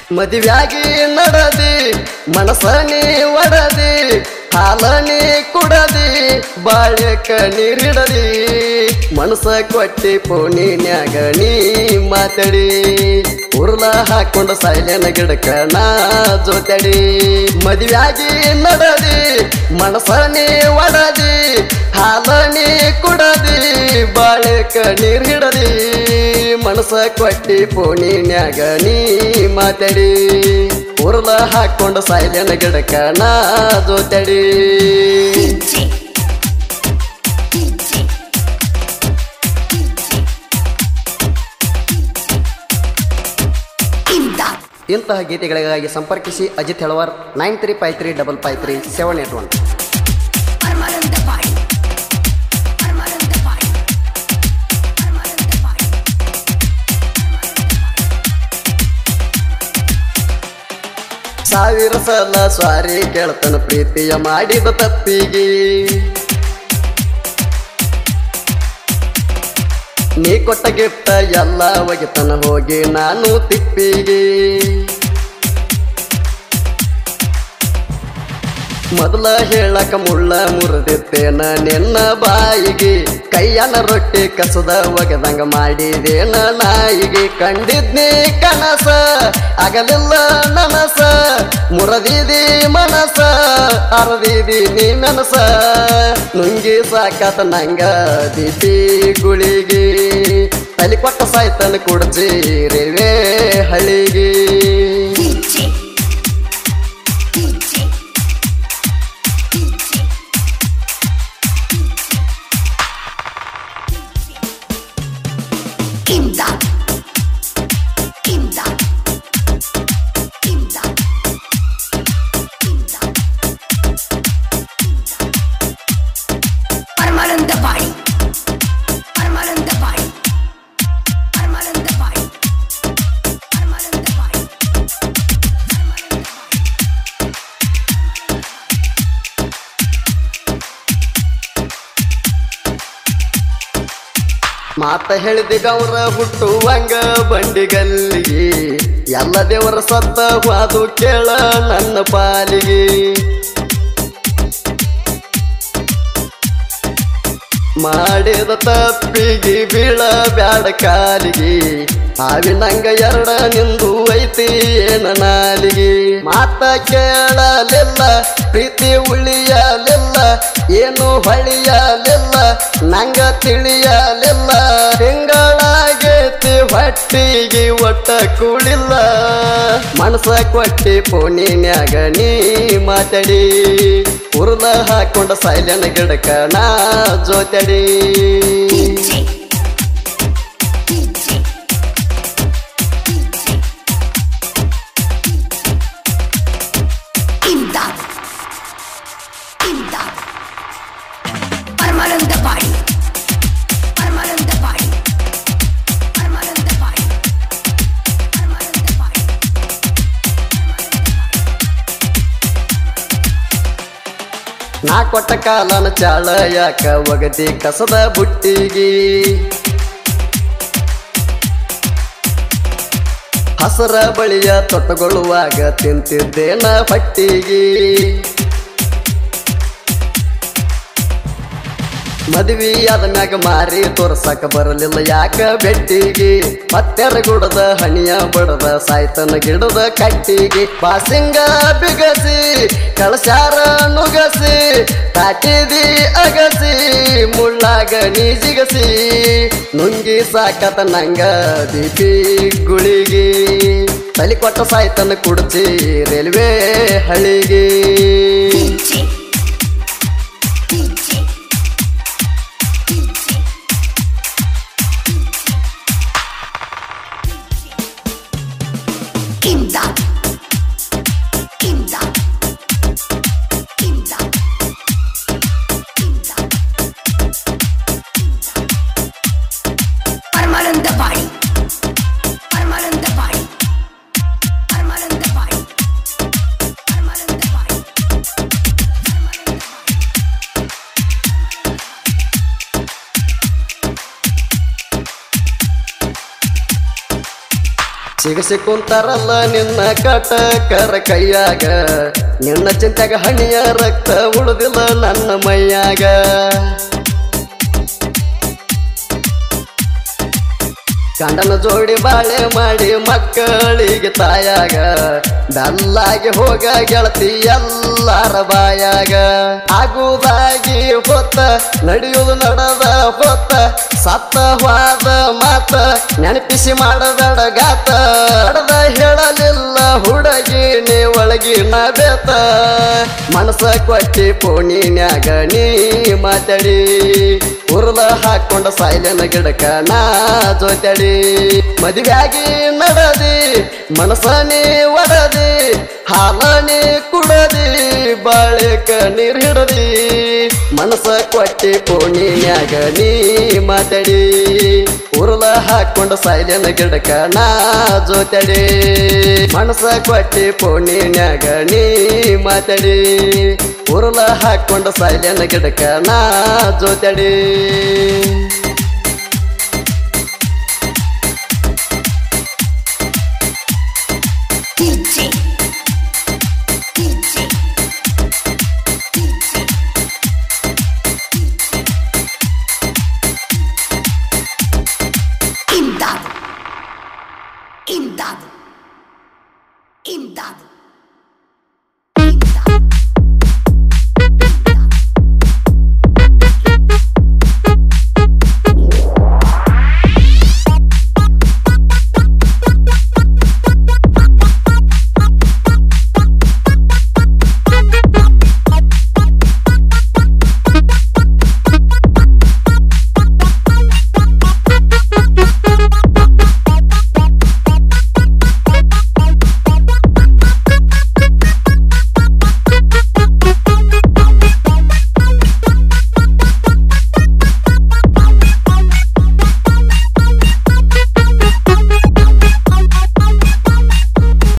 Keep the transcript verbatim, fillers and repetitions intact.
ಮದುವ್ಯಾಗಿ ನಡದಿ ಮನಸನಿ ಒಡದಿ ಹಾಲನಿ ಕುಡದಿ ಬಾಳೆಕ ನೀರಿಡದಿ ಮನಸ ಕೊಟ್ಟಿ ಪೋಣಿನ್ಯಾಗ ನೀ ಮಾತಾಡಿ ಉರ್ಲ ಹಾಕೊಂಡು ಸೈಲೆನ ಗಿಡಕ ನಾ ಜೋತಡಿ ಮದುವ್ಯಾಗಿ ನಡದಿ ಮನಸನಿ ಒಡದಿ ಹಾಲನಿ ಕುಡದಿ ಬಾಳೆಕ ನೀರಿಡದಿ ಮನಸ ಕೊಟ್ಟಿ ಪೋಣಿನ್ಯಾಗ ನೀ ಮಾತಾಡಿ ಉರ್ಲ ಹಾಕೊಂಡು ಸೈಲೆನ ಗಿಡಕ ನಾ ಜೋತಡಿ ಇಂತಹ ಗೀತೆಗಳಿಗಾಗಿ ಸಂಪರ್ಕಿಸಿ Ajit Helavar nine three five three double five three seven eight one. ಸಾವಿರ ಸಲ ಸ್ವಾರಿ ಕೇಳ್ತನ ಪ್ರೀತಿಯ ಮಾಡಿದ ತಪ್ಪಿಗೆ ನೀ ಕೊಟ್ಟ ಗಿಫ್ಟ ಎಲ್ಲ ಒಗಿತನ ಹೋಗಿ ನಾನು ತಿಪ್ಪಿಗೆ ಮೊದಲ ಹೇಳಕ ಮುಳ್ಳ ಮುರಿದಿತ್ತೇನ ನಿನ್ನ ಬಾಯಿಗೆ ಕೈಯನ ರೊಟ್ಟಿ ಕಸದ ಒಗದಂಗ ಮಾಡಿದೇನ ನಾಯಿಗೆ ಕಂಡಿದ್ನಿ ಕನಸ ಆಗಲಿಲ್ಲ ನನಸ ಮುರದಿದಿ ಮನಸ ಅರದಿದಿ ನೀ ಮೆನಸ ನುಂಗಿ ಸಾಕತ ನಂಗ ದೀಪಿ ಗುಳಿಗೆ ತಲೆ ಕೊಟ್ಟ ಸಾಯ್ತನ ಕುಡ್ಚಿ ರೇವೇ ಹಳಿಗೆ ಮಾತ ಹೇಳಿದ ಗೌರ ಹುಟ್ಟುವಂಗ ಬಂಡಿಗಲ್ಲಿಗೆ ಎಲ್ಲ ದೇವರ ಸತ್ತ ವಾದು ಕೇಳ ನನ್ನ ಪಾಲಿಗೆ ಮಾಡಿದ ತಪ್ಪಿಗೆ ಬೀಳ ಬ್ಯಾಡ ಕಾಲಿಗೆ ಹಾವಿನಂಗ ಎರಡ ನಿಂದು ಐತಿ ಏನ ನಾಲಿಗೆ ಮಾತ ಕೇಳಲಿಲ್ಲ ಪ್ರೀತಿ ಉಳಿಯಲಿಲ್ಲ ಏನು ಹೊಳಿಯಲಿಲ್ಲ ನಂಗ ತಿಳಿಯಲಿಲ್ಲ ತಿಂಗಳಾಗೈತಿ ಹೊಟ್ಟಿಗೆ ಒಟ್ಟ ಕೂಳಿಲ್ಲ ಮನಸ ಕೊಟ್ಟಿ ಪೋಣಿನ್ಯಾಗ ನೀ ಮಾತಾಡಿ ಉರ್ಲ ಹಾಕೊಂಡ ಸೈಲೆನ ಗಿಡಕ ನಾ ಜೋತಡಿ ನಾ ಕೊಟ್ಟ ಕಾಲನ ಚಾಳ ಯಾಕ ಒಗದಿ ಕಸದ ಬುಟ್ಟಿಗೆ ಹಸರ ಬಳಿಯ ತೊಟ್ಟಗೊಳ್ಳುವಾಗ ತಿಂತಿದ್ದೇನ ಪಟ್ಟಿಗೆ ಮದುವೆ ಆದ ಮ್ಯಾಗ ಮಾರಿ ತೋರ್ಸಕ ಬರಲಿಲ್ಲ ಯಾಕ ಬೆಟ್ಟಿಗೆ ಹತ್ತೆರ ಗುಡದ ಹಣಿಯ ಬಡದ ಸಾಯ್ತನ ಗಿಡದ ಕಟ್ಟಿಗೆ ಬಾಸಿಂಗ ಬಿಗಸಿ ಕಳಸಾರ ನುಗಸಿ ತಾಟಿದಿ ಅಗಸಿ ಮುಳ್ಳಾಗ ನೀ ಜಿಗಸಿ ನುಂಗಿ ಸಾಕತ ನಂಗ ದೀಪಿ ಗುಳಿಗೆ ತಲೆ ಕೊಟ್ಟ ಸಾಯ್ತನ ಕುಡ್ಚಿ ರೈಲ್ವೆ ಹಳಿಗೆ ಸಿಗಸಿ ಕುಂತಾರಲ್ಲ ನಿನ್ನ ಕಟಕರ ಕೈಯಾಗ ನಿನ್ನ ಚಿಂತೆಗ ಹಣಿಯ ರಕ್ತ ಉಳಿದಿಲ್ಲ ನನ್ನ ಮೈಯಾಗ ಗಂಡನ ಜೋಡಿ ಬಾಳೆ ಮಾಡಿ ಮಕ್ಕಳಿಗೆ ತಾಯಾಗ ಬೆಲ್ಲಾಗಿ ಹೋಗ ಗೆಳತಿ ಎಲ್ಲಾರ ಬಾಯಾಗ ಆಗುದಾಗಿ ಹೊತ್ತ ನಡೆಯುವುದು ನಡೆದ ಹೊತ್ತ ಸತ್ತ ಹೋದ ಮಾತ ನೆನಪಿಸಿ ಮಾಡಬೇಡ ಗಾತ ನಡೆದ ಹೇಳಲಿಲ್ಲ ಹುಡುಗಿ ನೀ ಒಳಗಿನ ಬೇತ ಮನಸ ಕೊಟ್ಟಿ ಪೋಣಿನ್ಯಾಗ ನೀ ಮಾತಾಡಿ ಉರ್ಲ ಹಾಕೊಂಡ ಸಾಯ್ಲನ ಗಿಡಕ ನಾ ಜೊತೆಡಿ ಮದುವೆಯಾಗಿ ನಡದಿ ಮನಸನೇ ಒಡದಿ ಹಾಲನೆ ಕುಡದಿ ಬಾಳೆಕ ನೀರ್ ಹಿಡದಿ ಮನಸ ಕೊಟ್ಟಿ ಪೋಣಿನ್ಯಾಗ ನೀ ಮಾತಾಡಿ ಉರ್ಲ ಹಾಕೊಂಡ ಸಾಯ್ಲನ ಗಿಡಕ ನಾ ಜೊತೆಡಿ ಮನಸ ಕೊಟ್ಟಿ ಪೋಣಿನ್ಯಾಗ ನೀ ಮಾತಾಡಿ ಉರ್ಲ ಹಾಕೊಂಡ ಸಾಯ್ಲನ ಗಿಡಕ ನಾ ಜೊತೆಡಿ